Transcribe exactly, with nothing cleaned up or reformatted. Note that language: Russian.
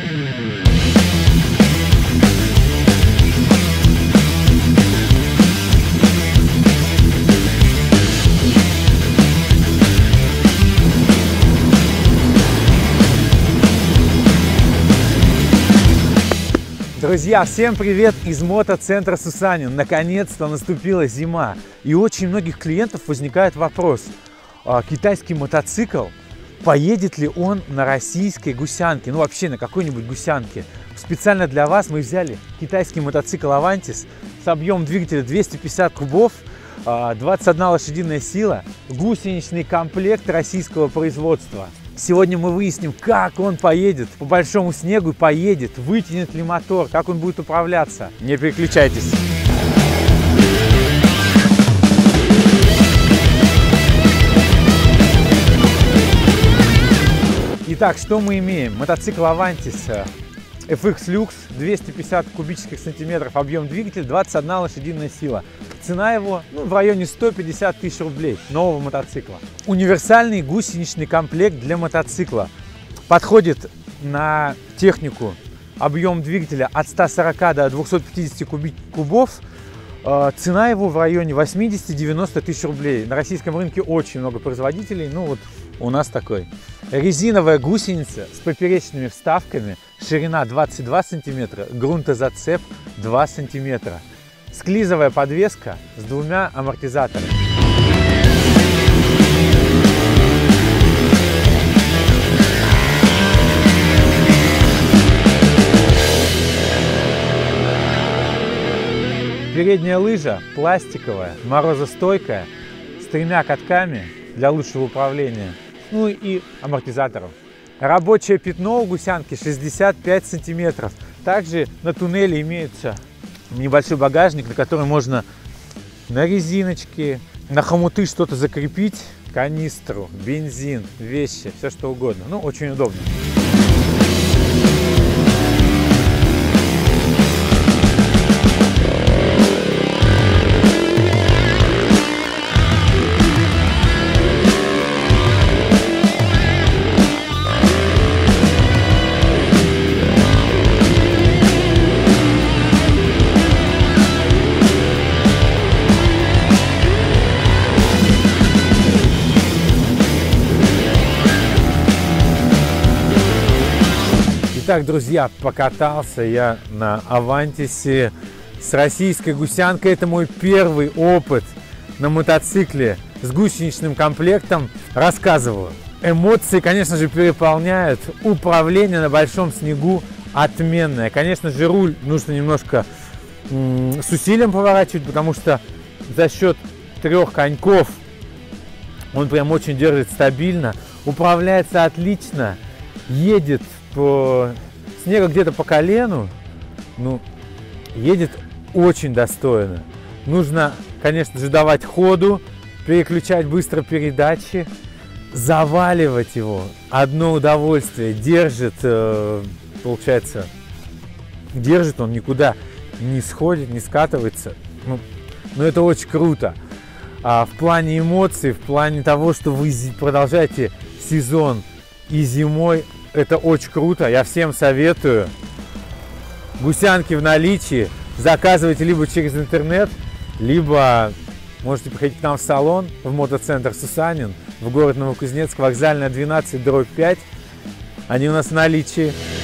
Друзья, всем привет из мотоцентра Сусанин. Наконец-то наступила зима. И у очень многих клиентов возникает вопрос. Китайский мотоцикл, поедет ли он на российской гусянке? Ну вообще на какой-нибудь гусянке. Специально для вас мы взяли китайский мотоцикл Avantis с объемом двигателя двести пятьдесят кубов, двадцать одна лошадиная сила, гусеничный комплект российского производства. Сегодня мы выясним, как он поедет по большому снегу, поедет, вытянет ли мотор, как он будет управляться. Не переключайтесь. Итак, что мы имеем? Мотоцикл Avantis эф икс Lux, двести пятьдесят кубических сантиметров, объем двигателя, двадцать одна лошадиная сила. Цена его ну, в районе ста пятидесяти тысяч рублей, нового мотоцикла. Универсальный гусеничный комплект для мотоцикла. Подходит на технику, объем двигателя от ста сорока до двухсот пятидесяти кубов. Цена его в районе восьмидесяти-девяноста тысяч рублей. На российском рынке очень много производителей, ну вот у нас такой. Резиновая гусеница с поперечными вставками, ширина двадцать два сантиметра, грунтозацеп два сантиметра. Склизовая подвеска с двумя амортизаторами. Передняя лыжа пластиковая, морозостойкая, с тремя катками для лучшего управления, ну и амортизатором. Рабочее пятно у гусянки шестьдесят пять сантиметров. Также на туннеле имеется небольшой багажник, на который можно на резиночки, на хомуты что-то закрепить, канистру, бензин, вещи, все что угодно. Ну, очень удобно. Итак, друзья, покатался я на Avantis с российской гусянкой. Это мой первый опыт на мотоцикле с гусеничным комплектом. Рассказываю. Эмоции, конечно же, переполняют. Управление на большом снегу отменное. Конечно же, руль нужно немножко с усилием поворачивать, потому что за счет трех коньков он прям очень держит стабильно. Управляется отлично. Едет по снега где-то по колену, ну, едет очень достойно. Нужно, конечно же, давать ходу, переключать быстро передачи, заваливать его. Одно удовольствие. Держит, э, получается, держит он, никуда не сходит, не скатывается. Ну, но это очень круто. А в плане эмоций, в плане того, что вы продолжаете сезон и зимой, это очень круто, я всем советую. Гусянки в наличии, заказывайте либо через интернет, либо можете приходить к нам в салон, в мотоцентр Сусанин, в город Новокузнецк, вокзальная двенадцать, дробь пять. Они у нас в наличии.